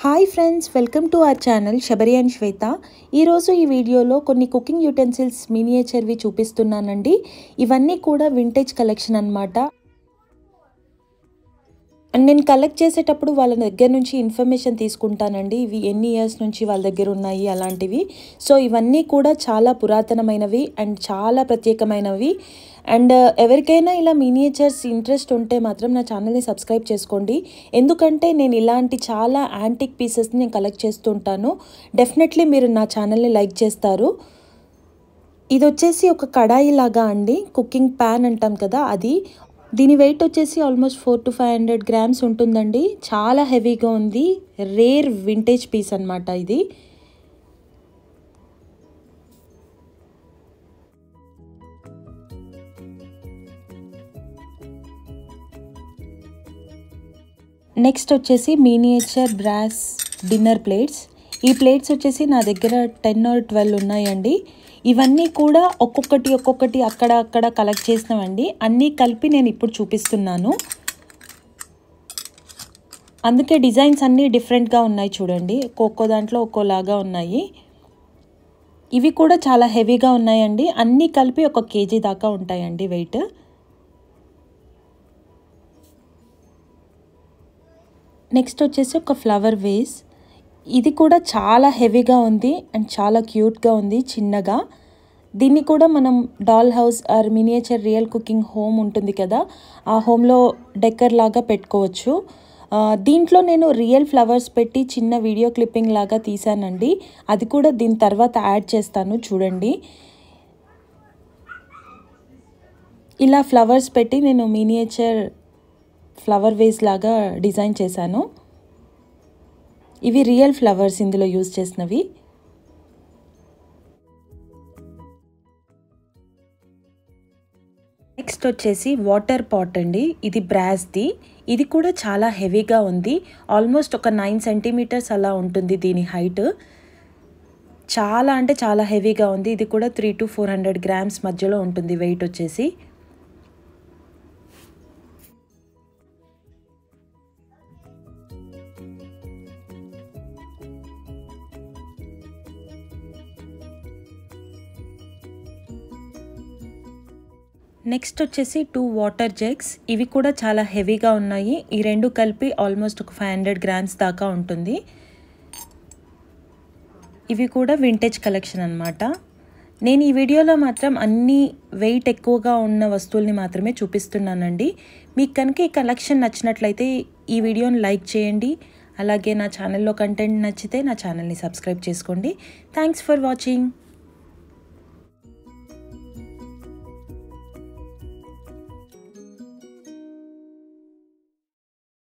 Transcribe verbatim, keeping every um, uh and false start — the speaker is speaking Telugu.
Hi friends, welcome to our channel Sabari and Swetha. ఈరోజు ఈ వీడియోలో కొన్ని కుకింగ్ యూటెన్సిల్స్ మినియేచర్వి చూపిస్తున్నానండి. ఇవన్నీ కూడా వింటేజ్ కలెక్షన్ అన్నమాట. అండ్ నేను కలెక్ట్ చేసేటప్పుడు వాళ్ళ దగ్గర నుంచి ఇన్ఫర్మేషన్ తీసుకుంటానండి. ఇవి ఎన్ని ఇయర్స్ నుంచి వాళ్ళ దగ్గర ఉన్నాయి అలాంటివి. సో ఇవన్నీ కూడా చాలా పురాతనమైనవి అండ్ చాలా ప్రత్యేకమైనవి. అండ్ ఎవరికైనా ఇలా మినియేచర్స్ ఇంట్రెస్ట్ ఉంటే మాత్రం నా ఛానల్ని సబ్స్క్రైబ్ చేసుకోండి. ఎందుకంటే నేను ఇలాంటి చాలా యాంటిక్ పీసెస్ని నేను కలెక్ట్ చేస్తుంటాను. డెఫినెట్లీ మీరు నా ఛానల్ని లైక్ చేస్తారు. ఇది వచ్చేసి ఒక కడాయి లాగా అండి, కుకింగ్ ప్యాన్ అంటాం కదా అది. దీని వెయిట్ వచ్చేసి almost four to five hundred grams ఉంటుందండి. చాలా హెవీగా ఉంది. రేర్ వింటేజ్ పీస్ అనమాట ఇది. నెక్స్ట్ వచ్చేసి మినియేచర్ బ్రాస్ డిన్నర్ ప్లేట్స్. ఈ ప్లేట్స్ వచ్చేసి నా దగ్గర టెన్ ఆర్ ట్వెల్వ్ ఉన్నాయండి. ఇవన్నీ కూడా ఒక్కొక్కటి ఒక్కొక్కటి అక్కడ అక్కడ కలెక్ట్ చేసినవండి. అన్నీ కలిపి నేను ఇప్పుడు చూపిస్తున్నాను. అందుకే డిజైన్స్ అన్నీ డిఫరెంట్గా ఉన్నాయి చూడండి. ఒక్కొక్క దాంట్లో ఒక్కోలాగా ఉన్నాయి. ఇవి కూడా చాలా హెవీగా ఉన్నాయండి. అన్నీ కలిపి ఒక కేజీ దాకా ఉంటాయండి వెయిట్. నెక్స్ట్ వచ్చేసి ఒక ఫ్లవర్ వేస్. ఇది కూడా చాలా హెవీగా ఉంది అండ్ చాలా క్యూట్గా ఉంది, చిన్నగా. దీన్ని కూడా మనం doll house or miniature real cooking home ఉంటుంది కదా, ఆ హోమ్లో డెకర్ లాగా పెట్టుకోవచ్చు. దీంట్లో నేను రియల్ ఫ్లవర్స్ పెట్టి చిన్న వీడియో క్లిప్పింగ్ లాగా తీసానండి. అది కూడా దీని తర్వాత యాడ్ చేస్తాను చూడండి. ఇలా ఫ్లవర్స్ పెట్టి నేను మినియేచర్ ఫ్లవర్ వేస్ లాగా డిజైన్ చేశాను. ఇవి రియల్ ఫ్లవర్స్ ఇందులో యూజ్ చేసినవి. నెక్స్ట్ వచ్చేసి వాటర్ పాట్ అండి. ఇది బ్రాస్ది. ఇది కూడా చాలా హెవీగా ఉంది. ఆల్మోస్ట్ ఒక నైన్ సెంటీమీటర్స్ అలా ఉంటుంది దీని హైట్. చాలా అంటే చాలా హెవీగా ఉంది. ఇది కూడా three to four hundred grams మధ్యలో ఉంటుంది వెయిట్ వచ్చేసి. నెక్స్ట్ వచ్చేసి టూ వాటర్ జగ్స్. ఇవి కూడా చాలా హెవీగా ఉన్నాయి. ఈ రెండు కలిపి ఆల్మోస్ట్ ఒక ఫైవ్ హండ్రెడ్ గ్రామ్స్ దాకా ఉంటుంది. ఇవి కూడా వింటేజ్ కలెక్షన్ అనమాట. నేను ఈ వీడియోలో మాత్రం అన్ని వెయిట్ ఎక్కువగా ఉన్న వస్తువుల్ని మాత్రమే చూపిస్తున్నానండి. మీకు కనుక ఈ కలెక్షన్ నచ్చినట్లయితే ఈ వీడియోని లైక్ చేయండి. అలాగే నా ఛానల్లో కంటెంట్ నచ్చితే నా ఛానల్ని సబ్స్క్రైబ్ చేసుకోండి. Thanks for watching.